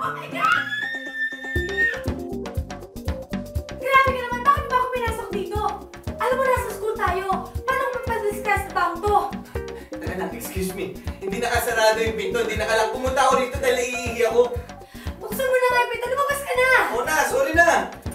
Oh my God! Grabe ka naman! Bakit ba ako pinasok dito? Alam mo, nasa school tayo. Paano kung magpa-discuss na taong to? Teka lang, excuse me. Hindi nakasarado yung pinto. Hindi nakalang. Pumunta ako dito dahil naiihi ako. Buksan mo na nga yung pinto. Lumabas ka na! Oo na, sorry na.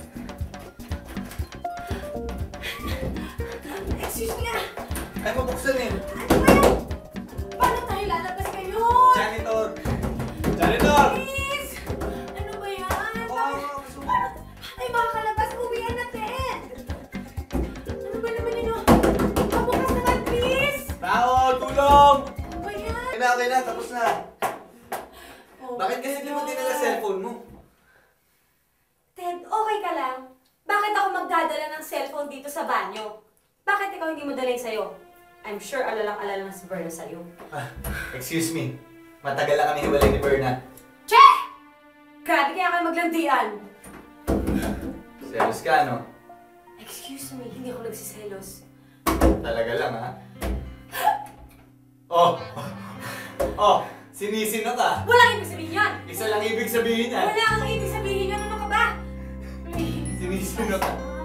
Excuse me nga! Ay, mabuksan eh. Ano ba yan? Paano tayo lalabas ngayon? Janitor! Janitor! Please! Ano ba yan? Oo, Ay, makakalabas. Uwian natin! Ano ba naman yun? Pabukas naman, please! Tao, tulong! Ano ba yan? Okay na, tapos na. Oh, Bakit kasi di mo dinala cellphone mo? Ted, okay ka lang? Bakit ako magdadala ng cellphone dito sa banyo? Bakit ikaw hindi mo dalhin sa'yo? I'm sure alalang-alala na si Berna sa'yo. Ah, excuse me. Matagal na kami hiwalay ni Berna. Che! Grabe kaya kayo maglandian. Selos ka, no? Excuse me, hindi ako nagsiselos. Talaga lang, ha? Oh! Oh! Sinisino ka! Walang ibig sabihin yan! Isa lang ibig sabihin, ha? Wala kang ibig sabihin yan. Ano ka ba? Please. Sinisino ka.